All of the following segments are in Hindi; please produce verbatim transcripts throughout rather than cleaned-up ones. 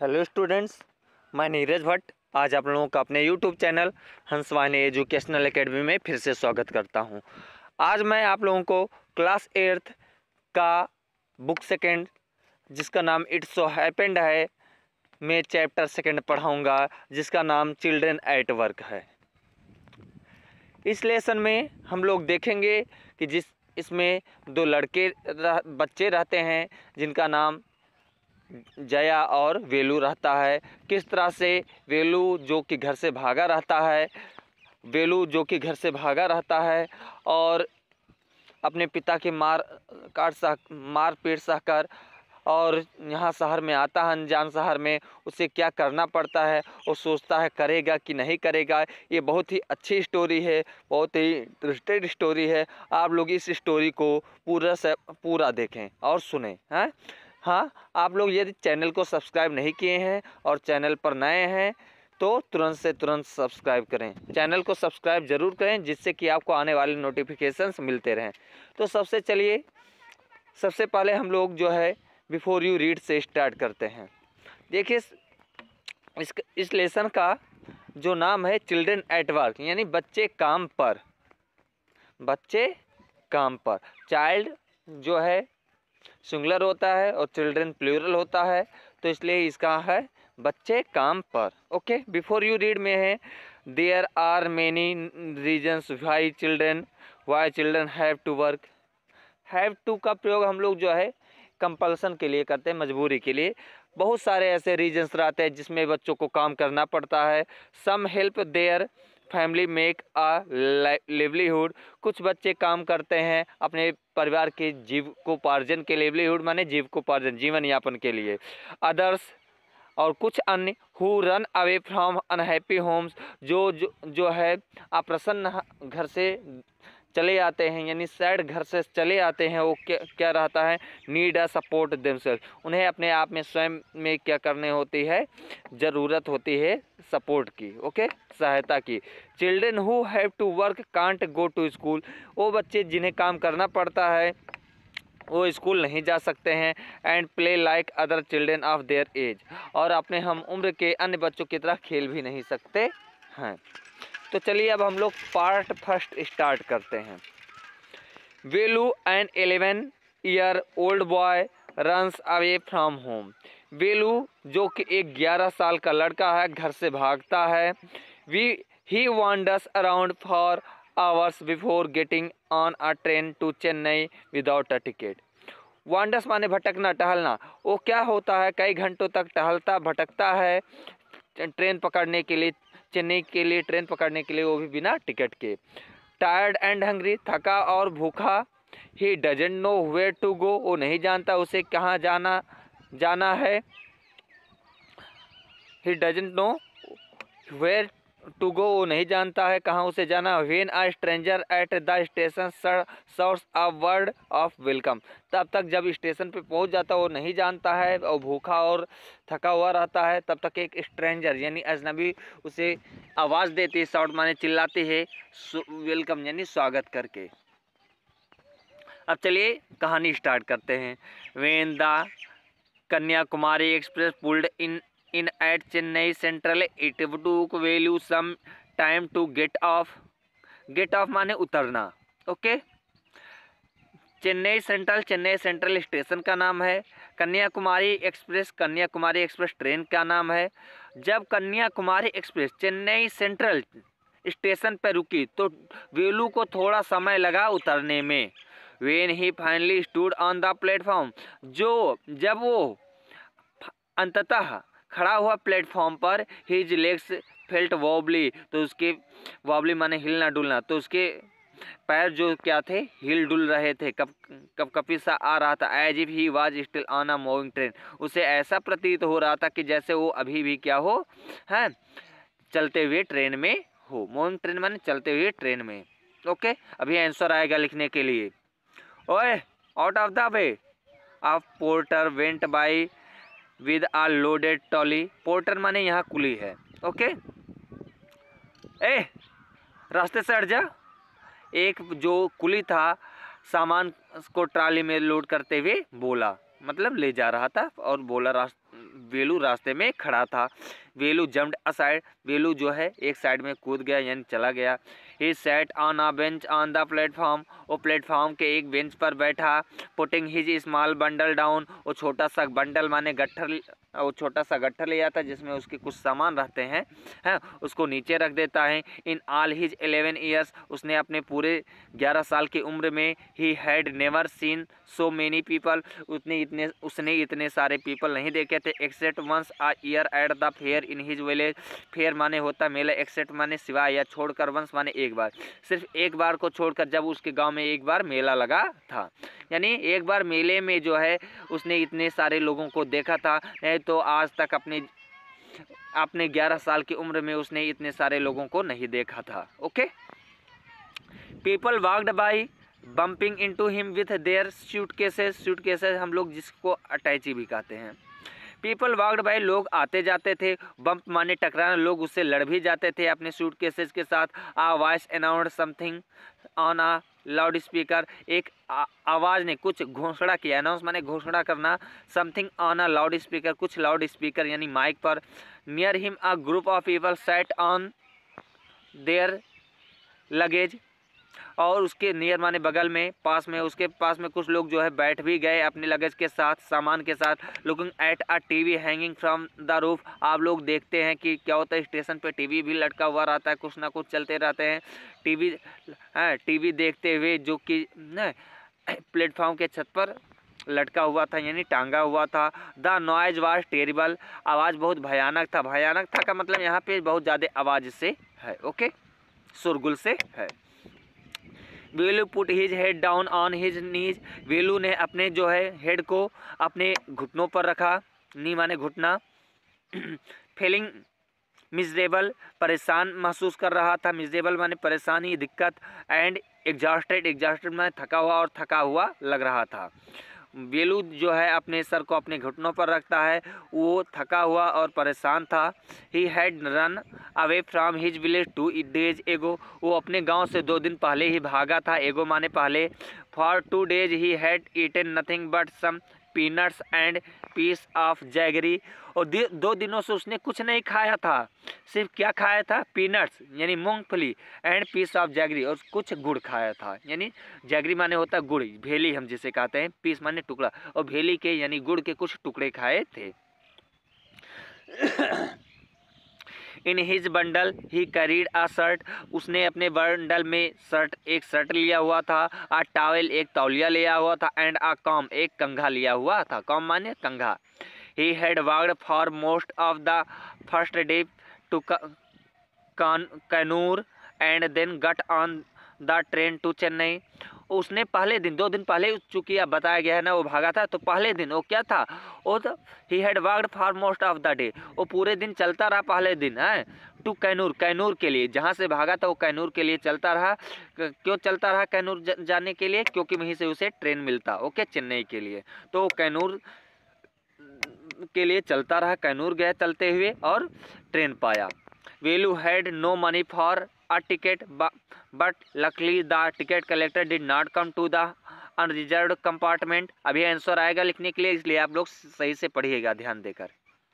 हेलो स्टूडेंट्स, मैं नीरज भट्ट आज आप लोगों का अपने YouTube channel Hansvahini educational academy में फिर से स्वागत करता हूं। आज मैं आप लोगों को क्लास एट्थ का बुक सेकेंड जिसका नाम इट्स सो हैपेंड है मैं चैप्टर सेकेंड पढ़ाऊंगा, जिसका नाम चिल्ड्रन एट वर्क है। इस लेसन में हम लोग देखेंगे कि जिस इसमें दो लड़के रह, बच्चे रहते हैं जिनका नाम जया और वेलू रहता है। किस तरह से वेलू जो कि घर से भागा रहता है वेलू जो कि घर से भागा रहता है और अपने पिता की मार काट सह मार पीट सहकर और यहाँ शहर में आता है, अनजान शहर में उसे क्या करना पड़ता है, वो सोचता है करेगा कि नहीं करेगा। ये बहुत ही अच्छी स्टोरी है, बहुत ही इंटरेस्टेड स्टोरी है। आप लोग इस स्टोरी को पूरा से पूरा देखें और सुनें। हैं हाँ, आप लोग यदि चैनल को सब्सक्राइब नहीं किए हैं और चैनल पर नए हैं तो तुरंत से तुरंत सब्सक्राइब करें। चैनल को सब्सक्राइब जरूर करें जिससे कि आपको आने वाले नोटिफिकेशंस मिलते रहें। तो सबसे चलिए सबसे पहले हम लोग जो है बिफोर यू रीड से स्टार्ट करते हैं। देखिए इस इस लेसन का जो नाम है चिल्ड्रन एट वर्क, यानी बच्चे काम पर। बच्चे काम पर। चाइल्ड जो है सिंगुलर होता है और चिल्ड्रन प्लूरल होता है, तो इसलिए इसका है बच्चे काम पर। ओके, बिफोर यू रीड में है there are many reasons why children why children have to work. Have to का प्रयोग हम लोग जो है कंपल्सन के लिए करते हैं, मजबूरी के लिए। बहुत सारे ऐसे रीजन्स रहते हैं जिसमें बच्चों को काम करना पड़ता है। Some help their family make a livelihood. कुछ बच्चे काम करते हैं अपने परिवार के जीविकोपार्जन के, लिवलीहुड माने जीविकोपार्जन, जीवन यापन के लिए। अदर्स और कुछ अन्य who run away from unhappy homes, जो जो जो है अप्रसन्न घर से चले आते हैं, यानी सैड घर से चले आते हैं। वो क्या क्या रहता है, नीड अ सपोर्ट देमसेल्फ, उन्हें अपने आप में स्वयं में क्या करने होती है, ज़रूरत होती है सपोर्ट की। ओके, सहायता की। Children who have to work can't go to school, वो बच्चे जिन्हें काम करना पड़ता है वो स्कूल नहीं जा सकते हैं। And play like other children of their age, और अपने हम उम्र के अन्य बच्चों की तरह खेल भी नहीं सकते हैं। तो चलिए अब हम लोग पार्ट फर्स्ट स्टार्ट करते हैं। Velu an eleven year old boy runs away from home. Velu जो कि एक ग्यारह साल का लड़का है, घर से भागता है। We he wanders around for hours before getting on a train to Chennai without a ticket. Wanders माने भटकना, टहलना। वो क्या होता है, कई घंटों तक टहलता भटकता है ट्रेन पकड़ने के लिए, चेन्नई के लिए ट्रेन पकड़ने के लिए, वो भी बिना टिकट के। टायर्ड एंड हंग्री, थका और भूखा। He doesn't know where to go, वो नहीं जानता उसे कहाँ जाना जाना है। He doesn't know where to go, वो नहीं जानता है कहाँ उसे जाना। When a stranger at the station shouts a word of welcome, तब तक जब स्टेशन पे पहुंच जाता वो नहीं जानता है और भूखा और थका हुआ रहता है, तब तक एक स्ट्रेंजर यानी अजनबी उसे आवाज़ देती है, शॉट माने चिल्लाती है, वेलकम यानी स्वागत करके। अब चलिए कहानी स्टार्ट करते हैं। When the Kanyakumari express pulled in in at Chennai Central, it took Velu some time to get off. Get off माने उतरना। Okay, Chennai central, Chennai central station का नाम है। Kanyakumari express, Kanyakumari express train का नाम है। जब Kanyakumari express Chennai central station पर रुकी तो वेलू को थोड़ा समय लगा उतरने में। When he finally stood on the platform, जो जब वो अंततः खड़ा हुआ प्लेटफॉर्म पर, हिज लेग्स फेल्ट वॉबली, तो उसके वॉबली माने हिलना डुलना, तो उसके पैर जो क्या थे, हिल डुल रहे थे, कप कप कपी सा आ रहा था। As if he was still on a moving train, उसे ऐसा प्रतीत हो रहा था कि जैसे वो अभी भी क्या हो, है चलते हुए ट्रेन में हो। मूविंग ट्रेन माने चलते हुए ट्रेन में। ओके, अभी आंसर आएगा लिखने के लिए। ओए, out of the way a porter went by with a loaded trolley. Porter माने यहाँ कुली है। ओके, ए रास्ते से हट जा। एक जो कुली था सामान को ट्राली में लोड करते हुए बोला, मतलब ले जा रहा था और बोला रास्ते वेलू रास्ते में खड़ा था। वेलू जम्प्ड असाइड, वेलू जो है एक साइड में कूद गया यानी चला गया। He sat on a bench on the platform, वो प्लेटफॉर्म के एक बेंच पर बैठा। Putting his small bundle down, वो छोटा सा बंडल माने गट्ठर, वो छोटा सा गट्ठर ले आता जिसमें उसके कुछ सामान रहते हैं हैं उसको नीचे रख देता है। In all his eleven years, उसने अपने पूरे ग्यारह साल की उम्र में he had never seen so many people, उतने इतने उसने इतने सारे पीपल नहीं देखे थे। Except once a year at the fair in his village, fair माने होता मेला, एक्सेप्ट माने सिवाय या छोड़कर, वंस माने एक बार, सिर्फ एक बार को छोड़कर जब उसके गांव में एक बार मेला लगा था। यानी एक बार मेले में जो है उसने इतने सारे लोगों को देखा था, नहीं तो आज तक अपने अपने ग्यारह साल की उम्र में उसने इतने सारे लोगों को नहीं देखा था। Okay, people walked by bumping into him with their suitcases, suitcases हम लोग जिसको अटैची भी कहते हैं। पीपल वॉक्ड बाई, लोग आते जाते थे। बम्प माने टकराना, लोग उससे लड़ भी जाते थे अपने सूटकेसेस के साथ। A voice announced something on a loudspeaker, एक आवाज़ ने कुछ घोषणा किया, अनाउंस माने घोषणा करना, something on a loudspeaker, कुछ लाउड स्पीकर यानी माइक पर। Near him a group of people sat on their luggage, और उसके नियर माने बगल में, पास में, उसके पास में कुछ लोग जो है बैठ भी गए अपने लगेज के साथ, सामान के साथ। Looking at a TV hanging from the roof, आप लोग देखते हैं कि क्या होता है स्टेशन पे टीवी भी लटका हुआ रहता है, कुछ ना कुछ चलते रहते हैं। टीवी है, टीवी देखते हुए जो कि प्लेटफॉर्म के छत पर लटका हुआ था यानी टांगा हुआ था। द नॉइज वाज टेरिबल, आवाज़ बहुत भयानक था। भयानक था का मतलब यहाँ पे बहुत ज़्यादा आवाज़ से है, ओके, शोरगुल से है। Velu put his head down on his knees, Velu ने अपने जो है हेड को अपने घुटनों पर रखा, नी माने घुटना। फीलिंग मिजरेबल, परेशान महसूस कर रहा था, मिजरेबल माने परेशानी, दिक्कत। एंड एग्जॉस्टेड, एग्जॉस्टेड माने थका हुआ और थका हुआ लग रहा था। वेलू जो है अपने सर को अपने घुटनों पर रखता है, वो थका हुआ और परेशान था। He had run away from his village two days ago, वो अपने गांव से दो दिन पहले ही भागा था, एगो माने पहले। For two days he had eaten nothing but some peanuts and piece of jaggery, और दो दिनों से उसने कुछ नहीं खाया था, सिर्फ क्या खाया था, पीनट्स यानी मूंगफली, एंड पीस ऑफ जैगरी, और कुछ गुड़ खाया था। यानी जैगरी माने होता गुड़, भेली हम जिसे कहते हैं, पीस माने टुकड़ा, और भेली के यानी गुड़ के कुछ टुकड़े खाए थे। In his bundle he carried a shirt, उसने अपने बंडल में शर्ट, एक शर्ट लिया हुआ था। अ टॉवेल, एक तौलिया लिया हुआ था। एंड अ कॉम, एक कंघा लिया हुआ था, कॉम माने कंघा। He had walked for most of the first day to Kannur and then got on the train to Chennai, उसने पहले दिन, दो दिन पहले चूँकि अब बताया गया है ना वो भागा था, तो पहले दिन वो क्या था, वो तो he had worked for most of the day, वो पूरे दिन चलता रहा पहले दिन है टू कैनूर, कैनूर के लिए, जहाँ से भागा था वो कैनूर के लिए चलता रहा। क्यों चलता रहा कैनूर जाने के लिए, क्योंकि वहीं से उसे ट्रेन मिलता, ओके, चेन्नई के लिए। तो कैनूर के लिए चलता रहा, कैनूर गया चलते हुए और ट्रेन पाया। Velu had no money for a ticket but luckily the ticket collector did not come to the unreserved compartment, अभी आंसर आएगा लिखने के लिए, इसलिए आप लोग सही से पढ़िएगा ध्यान देकर।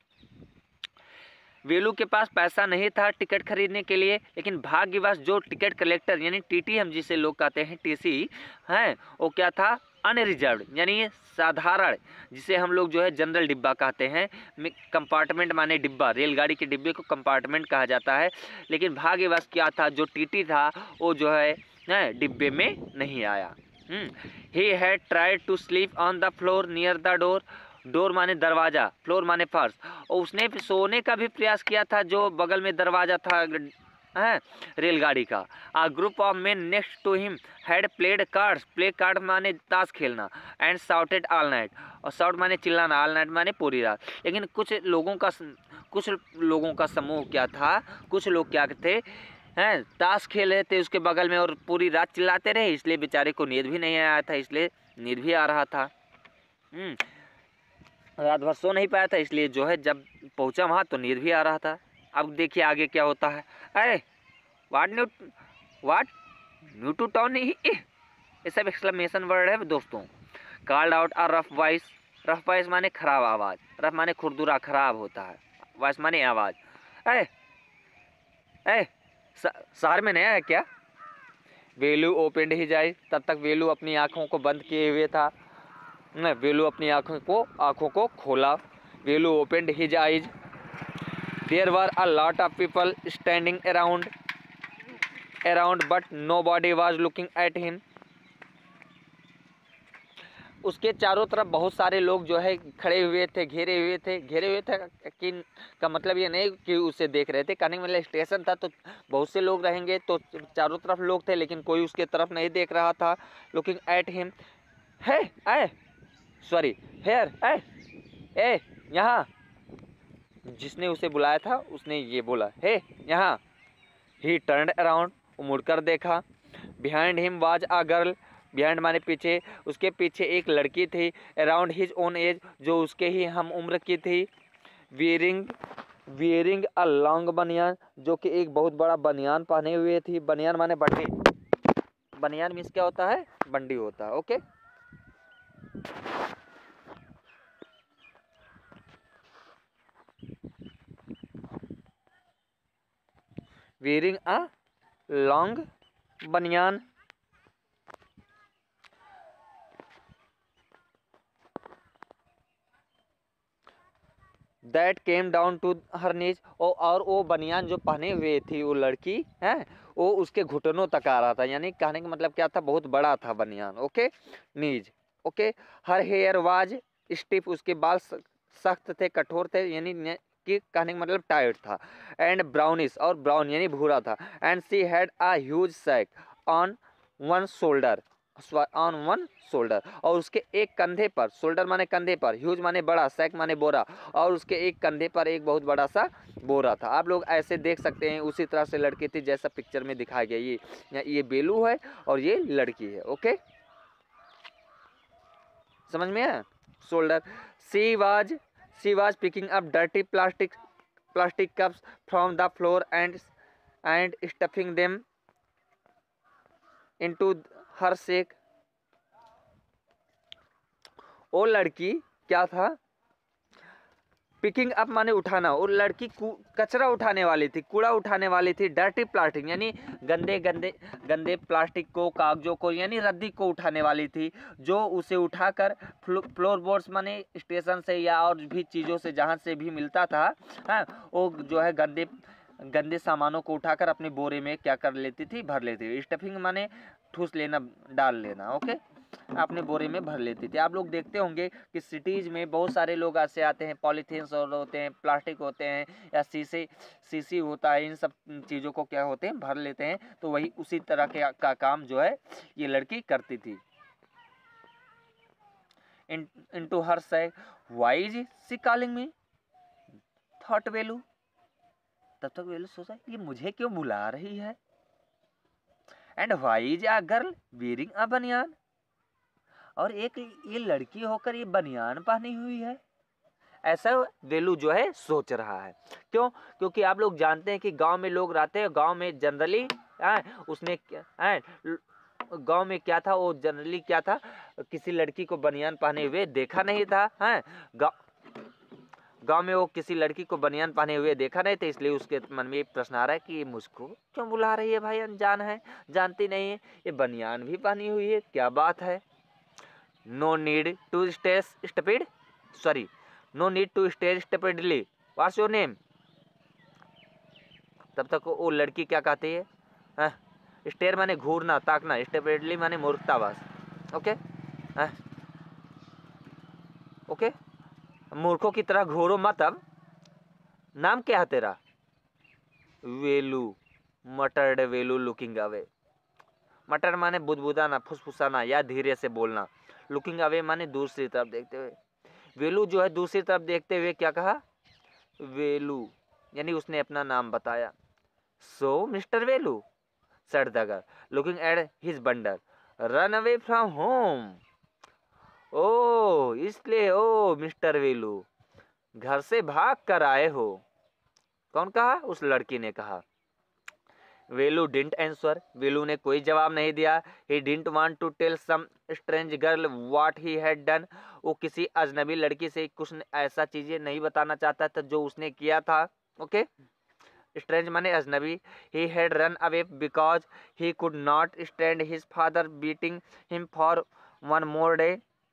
वेलू के पास पैसा नहीं था टिकट खरीदने के लिए, लेकिन भाग्यवश जो टिकट कलेक्टर यानी टीटी हम जिसे लोग कहते हैं टीसी हैं, वो क्या था, अनरिजर्व्ड यानी साधारण, जिसे हम लोग जो है जनरल डिब्बा कहते हैं। कंपार्टमेंट माने डिब्बा, रेलगाड़ी के डिब्बे को कंपार्टमेंट कहा जाता है। लेकिन भाग्यवश क्या था, जो टीटी था वो जो है डिब्बे में नहीं आया। He had tried to sleep on the floor near the door, door माने दरवाजा, फ्लोर माने फर्श, और उसने सोने का भी प्रयास किया था जो बगल में दरवाजा था है रेलगाड़ी का। A group of men next to him had played cards, play card माने ताश खेलना, एंड शाउटेड ऑल नाइट, और शाउट माने चिल्लाना, ऑल नाइट माने पूरी रात। लेकिन कुछ लोगों का कुछ लोगों का समूह क्या था, कुछ लोग क्या थे हैं, ताश खेल रहे थे उसके बगल में और पूरी रात चिल्लाते रहे, इसलिए बेचारे को नींद भी नहीं आया था, इसलिए नींद भी आ रहा था। हम्म रात भर सो नहीं पाया था, इसलिए जो है जब पहुंचा वहाँ तो नींद भी आ रहा था। अब देखिए आगे क्या होता है। अरे what new what new to town, ये सब एक्सक्लेमेशन वर्ड है दोस्तों। Called out a rough voice, rough voice माने खराब आवाज़, रफ माने खुरदुरा खराब होता है, वॉइस माने आवाज़। ए ए शहर में नया है क्या? वेलू ओपनड हिज आइज, तब तक वेलू अपनी आँखों को बंद किए हुए था। न वेलू अपनी आँखों को आँखों को खोला। Velu opened his eyes. There were a lot of people standing around around but nobody was looking at him. उसके चारों तरफ बहुत सारे लोग जो है खड़े हुए थे, घेरे हुए थे। घेरे हुए थे कि का मतलब ये नहीं कि उसे देख रहे थे, कहने मतलब स्टेशन था तो बहुत से लोग रहेंगे, तो चारों तरफ लोग थे लेकिन कोई उसके तरफ नहीं देख रहा था। Looking at him. है ए सॉरी हेयर ए ए यहाँ। जिसने उसे बुलाया था उसने ये बोला, हे यहाँ। ही टर्न्ड अराउंड, वो मुड़कर देखा। Behind him was a girl, behind माने पीछे, उसके पीछे एक लड़की थी। अराउंड हिज ओन एज, जो उसके ही हम उम्र की थी। वियरिंग वियरिंग अ लॉन्ग बनियान, जो कि एक बहुत बड़ा बनियान पहने हुए थी। बनियान माने बंडी, बनियान मीन्स क्या होता है? बंडी होता है। ओके, wearing a long बनियान। That came down to her knees, और वो बनियान जो पहने हुए थी वो लड़की है, वो उसके घुटनों तक आ रहा था। यानी कहने का मतलब क्या था? बहुत बड़ा था बनियान। Okay, knees. Okay, her hair was stiff, उसके बाल सख्त थे, कठोर थे, यानी कि कहने का मतलब टाइट था। एंड ब्राउनिश, और ब्राउन यानी भूरा था। And she had a huge sack on one shoulder, on one shoulder, और उसके एक कंधे पर, शोल्डर माने कंधे पर, ह्यूज माने बड़ा, सैक माने बोरा, और उसके एक कंधे पर एक बहुत बड़ा सा बोरा था। आप लोग ऐसे देख सकते हैं, उसी तरह से लड़की थी जैसा पिक्चर में दिखाया गया। ये ये बेलू है और ये लड़की है। ओके, समझ में आया? Shoulder. She was she was picking up dirty plastic plastic cups from the floor and and stuffing them into her sack. वो लड़की क्या था? पिकिंग अप माने उठाना। वो लड़की कचरा उठाने वाली थी, कूड़ा उठाने वाली थी। डर्टी प्लास्टिक यानी गंदे गंदे गंदे प्लास्टिक को, कागजों को, यानी रद्दी को उठाने वाली थी, जो उसे उठाकर फ्लोर बोर्ड्स माने स्टेशन से या और भी चीज़ों से जहाँ से भी मिलता था, हाँ, वो जो है गंदे गंदे सामानों को उठाकर अपने बोरे में क्या कर लेती थी? भर लेती थी। स्टफिंग माने ठूस लेना, डाल लेना। ओके, अपने बोरे में भर लेती थी। आप लोग देखते होंगे कि सिटीज़ में बहुत सारे लोग ऐसे आते हैं, पॉलीथीन्स और होते हैं, प्लास्टिक होते हैं, या शीशे शीशी होता है, इन सब चीज़ों को क्या होते हैं? भर लेते हैं। तो वही उसी तरह के का काम जो है ये लड़की करती थी। In into her sack. Why is she calling me, thought Velu. तब तक वेलू सोचा, ये मुझे क्यों बुला रही है? And why is a girl wearing a बनियान, और एक ये लड़की होकर ये बनियान पहनी हुई है। ऐसा वेलू जो है सोच रहा है। क्यों? क्योंकि आप लोग जानते हैं कि गांव में लोग रहते हैं, गांव में जनरली उसने गांव में क्या था, वो जनरली क्या था, किसी लड़की को बनियान पहने हुए देखा नहीं था। हैं गांव में वो किसी लड़की को बनियान पहने हुए देखा नहीं था, इसलिए उसके मन में एक प्रश्न आ रहा है कि ये मुझको क्यों बुला रही है? भाई अनजान है, जानती नहीं है, ये बनियान भी पहनी हुई है, क्या बात है? No need to stay stupid, sorry no need to stay stupidly, what's your name. तब तक वो लड़की क्या कहती है? हाँ, स्टेयर माने घूरना, ताकना, स्टूपिडली माने मूर्खतावास। ओके, हाँ, ओके, मूर्खों की तरह घूरो मत। अब नाम क्या है तेरा? Velu. Muttered Velu looking away. Mutter माने बुदबुदाना, फुसफुसाना या धीरे से बोलना। लुकिंग अवे माने दूसरी तरफ देखते हुए। वेलू जो है दूसरी तरफ देखते हुए क्या कहा? वेलू, यानी उसने अपना नाम बताया। So mister Velu said the girl looking at his bundle, run away from home. Oh इसलिए ओ मिस्टर वेलू घर से भाग कर आए हो। कौन कहा? उस लड़की ने कहा। वेलू डिडंट आंसर, वेलू ने कोई जवाब नहीं दिया। He didn't want to tell some strange girl what he had done, वो किसी अजनबी लड़की से कुछ ऐसा चीजें नहीं बताना चाहता था जो उसने किया था। ओके, स्ट्रेंज माने अजनबी। He had run away because he could not stand his father beating him for one more day.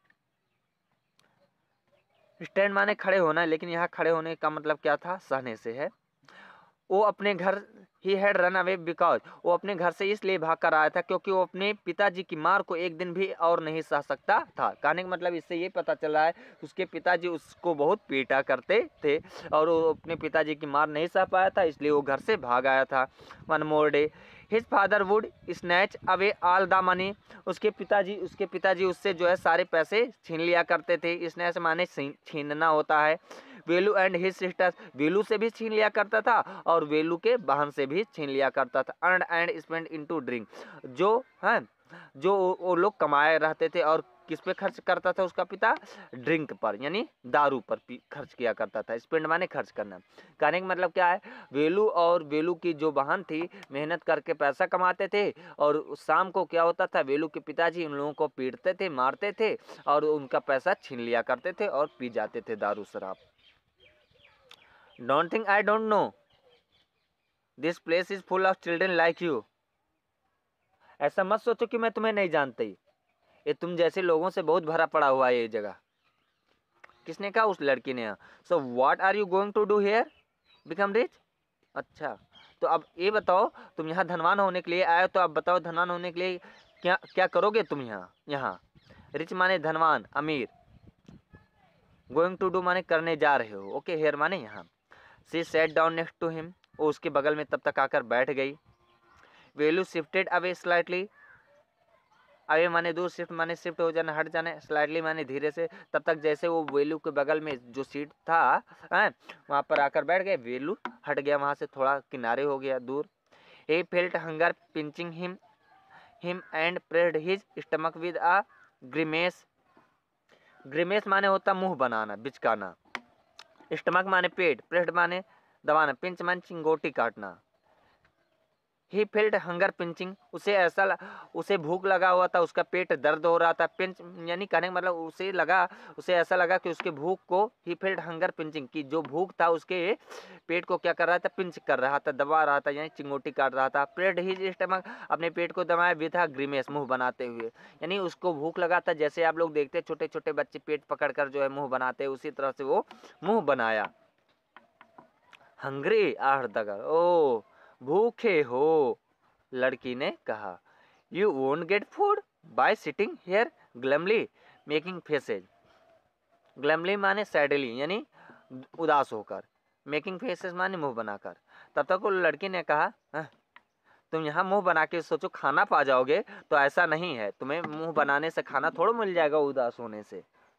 Stand माने खड़े होना, लेकिन यहाँ खड़े होने का मतलब क्या था, सहने से है। वो अपने घर, he had run away because, वो अपने घर से इसलिए भाग कर आया था क्योंकि वो अपने पिताजी की मार को एक दिन भी और नहीं सह सकता था। कहने का मतलब इससे ये पता चला है उसके पिताजी उसको बहुत पीटा करते थे और वो अपने पिताजी की मार नहीं सह पाया था, इसलिए वो घर से भाग आया था। One more day his father would snatch away all the money, उसके पिताजी उसके पिताजी उससे जो है सारे पैसे छीन लिया करते थे। स्नैच माने छीनना होता है। Velu and his sisters, Velu से भी छीन लिया करता था और वेलू के बहन से भी छीन लिया करता था। Earn and spend into drink, जो है जो वो लोग कमाए रहते थे और किस पे खर्च करता था उसका पिता, ड्रिंक पर यानी दारू पर खर्च किया करता था। स्पेंड माने खर्च करना। कहने का मतलब क्या है, वेलू और वेलू की जो बहन थी मेहनत करके पैसा कमाते थे और शाम को क्या होता था, वेलू के पिताजी उन लोगों को पीटते थे, मारते थे और उनका पैसा छीन लिया करते थे और पी जाते थे दारू शराब। Don't think I don't know. This place is full of children like you. ऐसा मत सोचो कि मैं तुम्हें नहीं जानती, ये तुम जैसे लोगों से बहुत भरा पड़ा हुआ है ये जगह। किसने कहा, उस लड़की ने। So what are you going to do here? Become rich? अच्छा, तो अब ये बताओ, तुम यहाँ धनवान होने के लिए आए, तो अब बताओ धनवान होने के लिए क्या क्या करोगे तुम यहाँ। यहाँ रिच माने धनवान, अमीर। गोइंग टू डू माने करने जा रहे हो। ओके, हेयर माने यहाँ। She sat down next to him, वो उसके बगल में तब तक आकर बैठ गई। Velu shifted away slightly, away माने दूर, शिफ्ट माने शिफ्ट हो जाना, हट जाना, स्लाइटली माने धीरे से। तब तक जैसे वो वेलू के बगल में जो सीट था है वहाँ पर आकर बैठ गए, वेलू हट गया वहाँ से, थोड़ा किनारे हो गया दूर। He felt hunger pinching him him and pressed his stomach with a grimace. Grimace माने होता मुंह बनाना, बिचकाना। स्टमक माने पेट, प्रेस्ड माने दबाना, पिंच माने चिंगोटी काटना। ही फेल्ट हंगर पिंचिंग, उसे ऐसा उसे भूख लगा हुआ था, उसका पेट दर्द हो रहा था। पिंच यानी कहने का मतलब उसे लगा उसे ऐसा लगा कि उसके भूख को, ही फेल्ट हंगर पिंचिंग, कि जो भूख था उसके पेट को क्या कर रहा था, पिंच कर रहा था, दबा रहा था, यानी चिंगोटी काट रहा था। प्रेड हिज स्टमक, अपने पेट को दबाया, विद अ ग्रिमेस, मुंह बनाते हुए, यानी उसको भूख लगा था। जैसे आप लोग देखते हैं छोटे छोटे बच्चे पेट पकड़ कर जो है मुंह बनाते हैं, उसी तरह से वो मुंह बनाया। हंग्री आह दगर, ओ भूखे हो, लड़की ने कहा। You won't get food by sitting here glumly making faces. Glumly माने सैडली यानी उदास होकर, मेकिंग फेसेज माने मुंह बनाकर। तब तक वो लड़की ने कहा, तुम यहाँ मुंह बना के सोचो खाना पा जाओगे, तो ऐसा नहीं है, तुम्हें मुंह बनाने से खाना थोड़ा मिल जाएगा उदास होने से।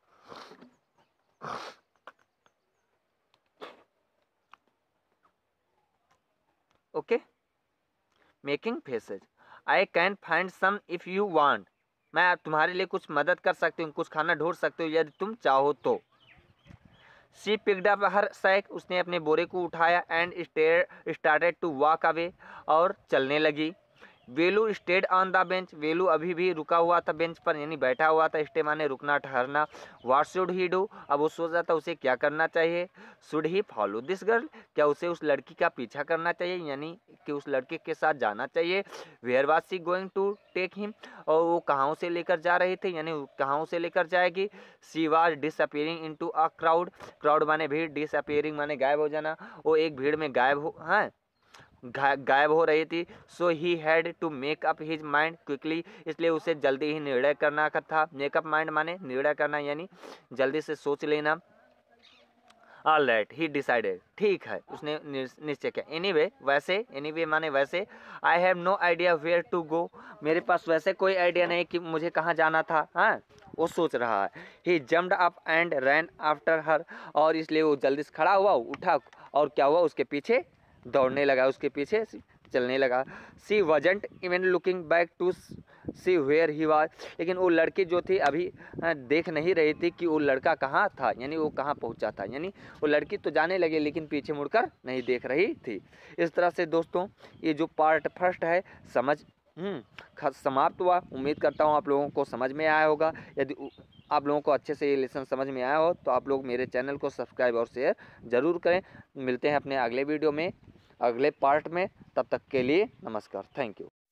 Okay, making faces. I can find some if you want, मैं तुम्हारे लिए कुछ मदद कर सकती हूँ, कुछ खाना ढूंढ सकती हूँ यदि तुम चाहो तो। She picked up her sack, उसने अपने बोरे को उठाया, and started to walk away, और चलने लगी। Velu stayed on the bench, Velu अभी भी रुका हुआ था बेंच पर, यानी बैठा हुआ था। स्टे माने रुकना, ठहरना। व्हाट शुड ही डू, अब वो सोच रहा था उसे क्या करना चाहिए। Should he follow this girl, क्या उसे उस लड़की का पीछा करना चाहिए, यानी कि उस लड़के के साथ जाना चाहिए। Where was she going to take him, और वो कहाँ से लेकर जा रही थी, यानी कहाँ से लेकर जाएगी। She was disappearing into a crowd, crowd माने भीड़, डिसअपियरिंग माने गायब हो जाना, वो एक भीड़ में गायब हो हाँ गायब हो रही थी। So he had to make up his mind quickly, इसलिए उसे जल्दी ही निर्णय करना था। मेकअप माइंड माने निर्णय करना, यानी जल्दी से सोच लेना। ऑल राइट ही डिसाइडेड, ठीक है, उसने निश्चय किया। एनीवे वैसे, एनीवे माने वैसे। I have no idea where to go, मेरे पास वैसे कोई आइडिया नहीं कि मुझे कहाँ जाना था। हाँ, वो सोच रहा है। He jumped up and ran after her, और इसलिए वो जल्दी से खड़ा हुआ, उठा और क्या हुआ, उसके पीछे दौड़ने लगा, उसके पीछे चलने लगा। She wasn't even looking back to see where he was, लेकिन वो लड़की जो थी अभी देख नहीं रही थी कि वो लड़का कहाँ था, यानी वो कहाँ पहुँचा था। यानी वो लड़की तो जाने लगी लेकिन पीछे मुड़कर नहीं देख रही थी। इस तरह से दोस्तों ये जो पार्ट फर्स्ट है समझ हम्म समाप्त हुआ। उम्मीद करता हूँ आप लोगों को समझ में आया होगा। यदि आप लोगों को अच्छे से ये लेसन समझ में आया हो तो आप लोग मेरे चैनल को सब्सक्राइब और शेयर ज़रूर करें। मिलते हैं अपने अगले वीडियो में, अगले पार्ट में। तब तक के लिए नमस्कार, थैंक यू।